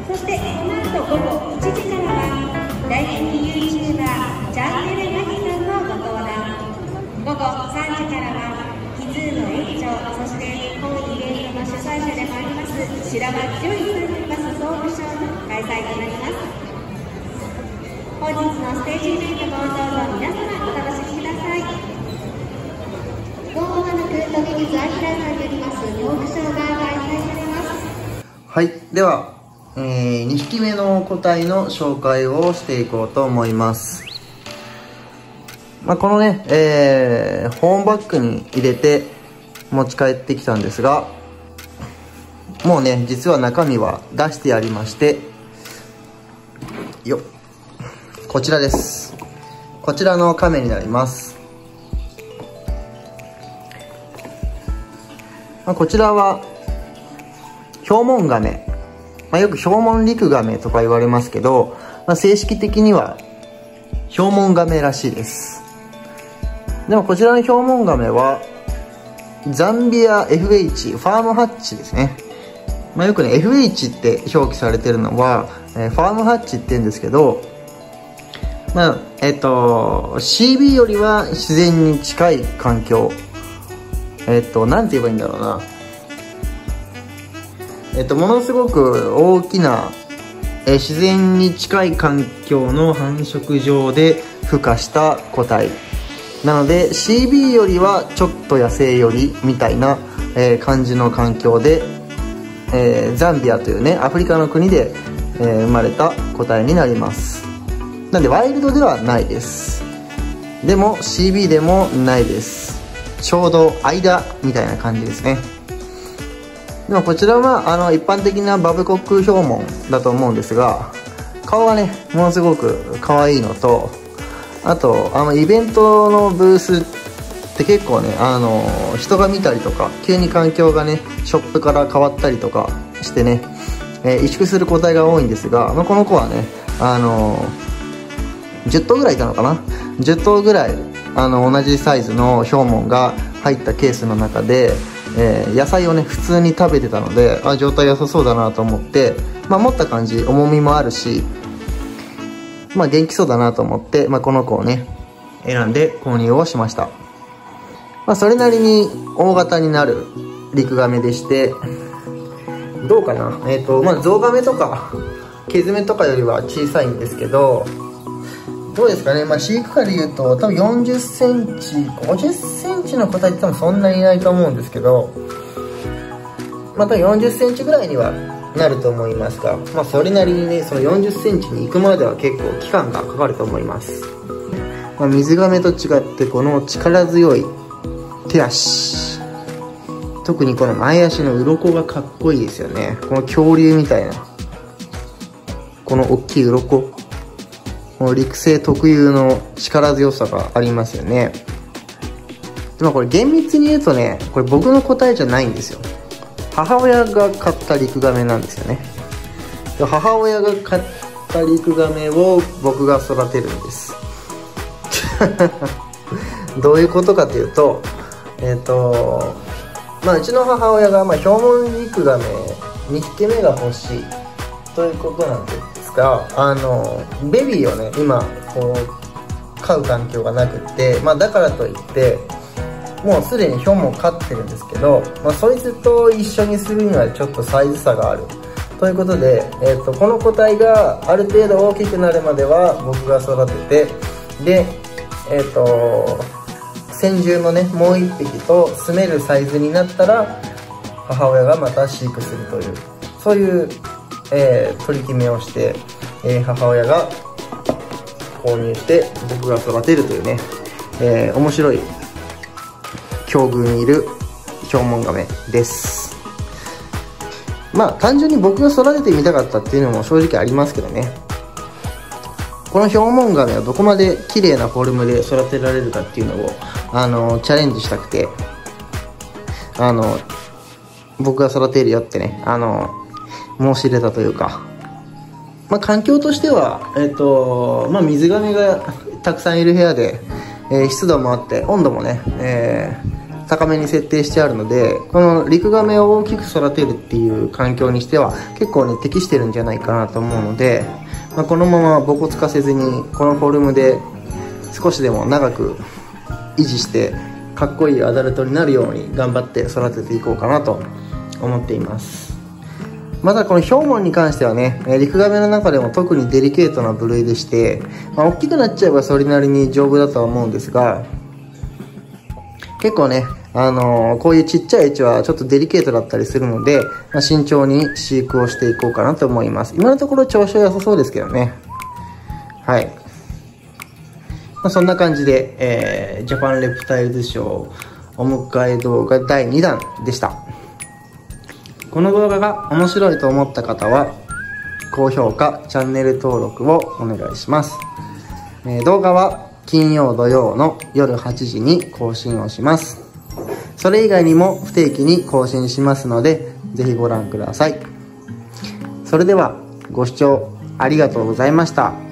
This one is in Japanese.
そしてこの後午後1時からは大人気 YouTuber チャンネルマギさんのご登壇。午後3時からはキズーの園長、そして本イベントの主催者でもあります白輪純一さんのバス総務省の開催となります。本日のステージイベントもどうぞ皆様お楽しみください。午後まもなく富水明さんによりますトークショーが開催されます。 はい、では、2匹目の個体の紹介をしていこうと思います。このね、保温バッグに入れて持ち帰ってきたんですが、もうね、実は中身は出してありまして、こちらです。こちらの亀になります。こちらは、ヒョウモンガメ。よくヒョウモンリクガメとか言われますけど、正式的にはヒョウモンガメらしいです。でもこちらのヒョウモンガメはザンビア FH ファームハッチですね。よくね FH って表記されてるのは、ファームハッチって言うんですけど、CB よりは自然に近い環境、なんて言えばいいんだろうな、ものすごく大きな、自然に近い環境の繁殖場で孵化した個体なので、 CB よりはちょっと野生よりみたいな、感じの環境で、ザンビアというねアフリカの国で、生まれた個体になります。なんでワイルドではないです。でも CB でもないです。ちょうど間みたいな感じですね。でもこちらは一般的なバブコックヒョウモンだと思うんですが、顔がねものすごく可愛いのと、あとイベントのブースって結構ね人が見たりとか、急に環境がねショップから変わったりとかしてね、萎縮する個体が多いんですが、この子はね10頭ぐらいいたのかな、10頭ぐらい同じサイズのヒョウモンが入ったケースの中で、野菜をね普通に食べてたので、状態良さそうだなと思って、持った感じ重みもあるし、元気そうだなと思って、この子をね選んで購入をしました。それなりに大型になるリクガメでして、どうかな、ゾウガメとかケズメとかよりは小さいんですけど、どうですかね、飼育下でいうと多分40センチ50センチの個体って多分そんなにいないと思うんですけど、多分40センチぐらいにはなると思いますが、それなりにねその40センチに行くまでは結構期間がかかると思います。水亀と違ってこの力強い手足、特にこの前足の鱗がかっこいいですよね。この恐竜みたいなこの大きい鱗、この陸生特有の力強さがありますよね。でこれ厳密に言うとね、これ僕の答えじゃないんですよ。母親が飼ったリクガメなんですよね。で母親が飼ったリクガメを僕が育てるんですどういうことかというと、うちの母親が、ヒョウモンリクガメ2匹目が欲しいということなんですが、ベビーをね今こう飼う環境がなくって、だからといってもうすでにヒョウモン飼ってるんですけど、そいつと一緒にするにはちょっとサイズ差があるということで、この個体がある程度大きくなるまでは僕が育てて、で先住のねもう1匹と住めるサイズになったら母親がまた飼育するという、そういう、取り決めをして、母親が購入して僕が育てるというね、面白い境遇にいるヒョウモンガメです。単純に僕が育ててみたかったっていうのも正直ありますけどね。このヒョウモンガメはどこまで綺麗なフォルムで育てられるかっていうのをチャレンジしたくて、僕が育てるよってね申し入れたというか、環境としては水ガメがたくさんいる部屋で、湿度もあって温度もね、 高めに設定してあるので、このリクガメを大きく育てるっていう環境にしては結構ね適してるんじゃないかなと思うので、このままボコつかせずにこのフォルムで少しでも長く維持してかっこいいアダルトになるように頑張って育てていこうかなと思っています。またこのヒョウモンに関してはね、リクガメの中でも特にデリケートな部類でして、大きくなっちゃえばそれなりに丈夫だとは思うんですが、結構ね、こういうちっちゃいエチはちょっとデリケートだったりするので、慎重に飼育をしていこうかなと思います。今のところ調子は良さそうですけどね。はい。そんな感じで、ジャパンレプタイルズショーお迎え動画第2弾でした。この動画が面白いと思った方は、高評価、チャンネル登録をお願いします。動画は金曜土曜の夜8時に更新をします。それ以外にも不定期に更新しますので、ぜひご覧ください。それではご視聴ありがとうございました。